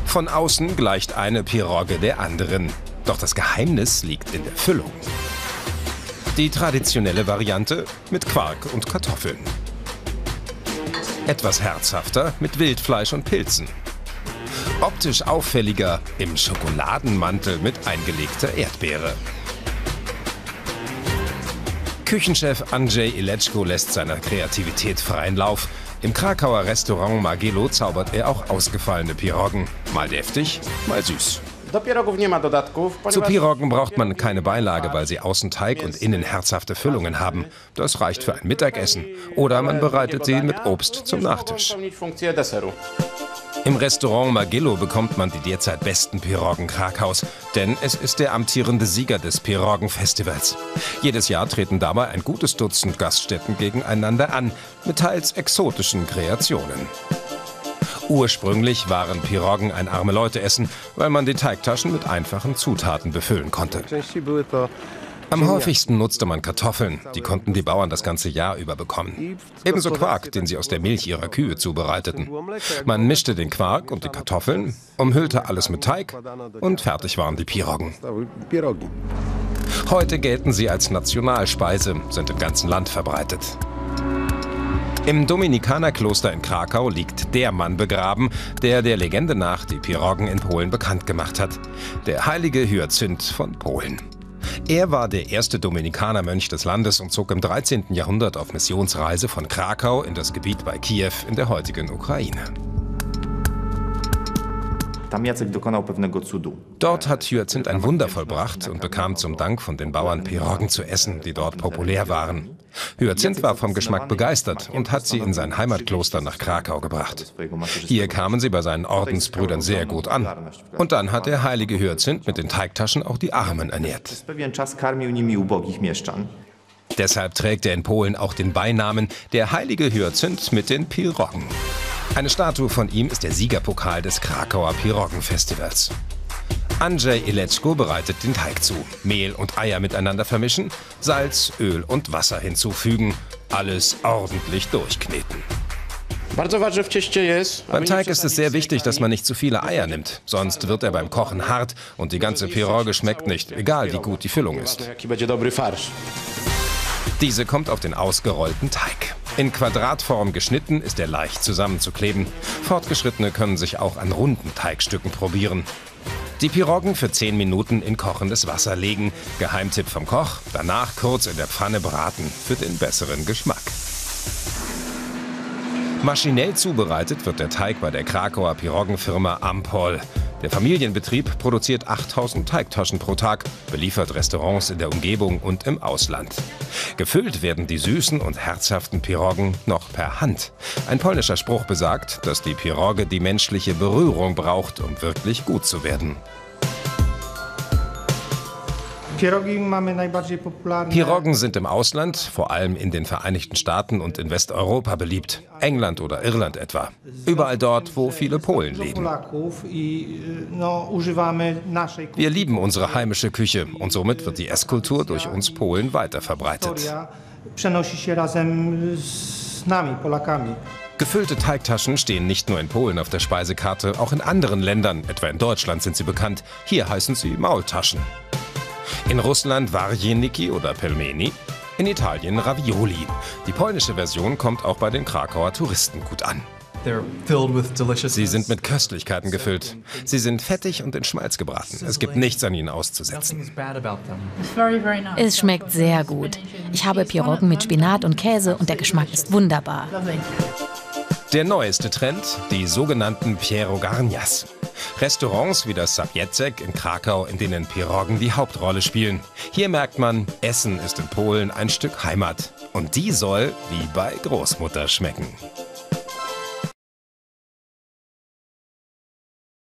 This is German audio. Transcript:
Von außen gleicht eine Pirogue der anderen. Doch das Geheimnis liegt in der Füllung. Die traditionelle Variante mit Quark und Kartoffeln. Etwas herzhafter mit Wildfleisch und Pilzen. Optisch auffälliger im Schokoladenmantel mit eingelegter Erdbeere. Küchenchef Andrzej Ileczko lässt seiner Kreativität freien Lauf. Im Krakauer Restaurant Magelo zaubert er auch ausgefallene Piroggen. Mal deftig, mal süß. Zu Piroggen braucht man keine Beilage, weil sie außen Teig und innen herzhafte Füllungen haben. Das reicht für ein Mittagessen. Oder man bereitet sie mit Obst zum Nachtisch. Im Restaurant Magelo bekommt man die derzeit besten Piroggen Krakaus, denn es ist der amtierende Sieger des Piroggen-Festivals. Jedes Jahr treten dabei ein gutes Dutzend Gaststätten gegeneinander an, mit teils exotischen Kreationen. Ursprünglich waren Piroggen ein Arme-Leute-Essen, weil man die Teigtaschen mit einfachen Zutaten befüllen konnte. Am häufigsten nutzte man Kartoffeln, die konnten die Bauern das ganze Jahr über bekommen. Ebenso Quark, den sie aus der Milch ihrer Kühe zubereiteten. Man mischte den Quark und die Kartoffeln, umhüllte alles mit Teig und fertig waren die Piroggen. Heute gelten sie als Nationalspeise, sind im ganzen Land verbreitet. Im Dominikanerkloster in Krakau liegt der Mann begraben, der Legende nach die Piroggen in Polen bekannt gemacht hat. Der heilige Hyazinth von Polen. Er war der erste Dominikanermönch des Landes und zog im 13. Jahrhundert auf Missionsreise von Krakau in das Gebiet bei Kiew in der heutigen Ukraine. Dort hat Hyazinth ein Wunder vollbracht und bekam zum Dank von den Bauern Piroggen zu essen, die dort populär waren. Hyazinth war vom Geschmack begeistert und hat sie in sein Heimatkloster nach Krakau gebracht. Hier kamen sie bei seinen Ordensbrüdern sehr gut an. Und dann hat der heilige Hyazinth mit den Teigtaschen auch die Armen ernährt. Deshalb trägt er in Polen auch den Beinamen der heilige Hyazinth mit den Piroggen. Eine Statue von ihm ist der Siegerpokal des Krakauer Piroggen-Festivals. Andrzej Ileczko bereitet den Teig zu. Mehl und Eier miteinander vermischen, Salz, Öl und Wasser hinzufügen. Alles ordentlich durchkneten. Beim Teig ist es sehr wichtig, dass man nicht zu viele Eier nimmt. Sonst wird er beim Kochen hart und die ganze Pirogge schmeckt nicht, egal wie gut die Füllung ist. Diese kommt auf den ausgerollten Teig. In Quadratform geschnitten ist er leicht zusammenzukleben. Fortgeschrittene können sich auch an runden Teigstücken probieren. Die Piroggen für 10 Minuten in kochendes Wasser legen. Geheimtipp vom Koch, danach kurz in der Pfanne braten für den besseren Geschmack. Maschinell zubereitet wird der Teig bei der Krakauer Piroggenfirma Ampol. Der Familienbetrieb produziert 8000 Teigtaschen pro Tag, beliefert Restaurants in der Umgebung und im Ausland. Gefüllt werden die süßen und herzhaften Piroggen noch per Hand. Ein polnischer Spruch besagt, dass die Pirogge die menschliche Berührung braucht, um wirklich gut zu werden. Piroggen sind im Ausland, vor allem in den Vereinigten Staaten und in Westeuropa beliebt. England oder Irland etwa. Überall dort, wo viele Polen leben. Wir lieben unsere heimische Küche und somit wird die Esskultur durch uns Polen weiter verbreitet. Gefüllte Teigtaschen stehen nicht nur in Polen auf der Speisekarte, auch in anderen Ländern, etwa in Deutschland sind sie bekannt. Hier heißen sie Maultaschen. In Russland Warjeniki oder Pelmeni, in Italien Ravioli. Die polnische Version kommt auch bei den Krakauer Touristen gut an. Sie sind mit Köstlichkeiten gefüllt. Sie sind fettig und in Schmalz gebraten. Es gibt nichts an ihnen auszusetzen. Es schmeckt sehr gut. Ich habe Piroggen mit Spinat und Käse und der Geschmack ist wunderbar. Der neueste Trend, die sogenannten Pierogarnias. Restaurants wie das Sapiecek in Krakau, in denen Piroggen die Hauptrolle spielen. Hier merkt man, Essen ist in Polen ein Stück Heimat. Und die soll wie bei Großmutter schmecken.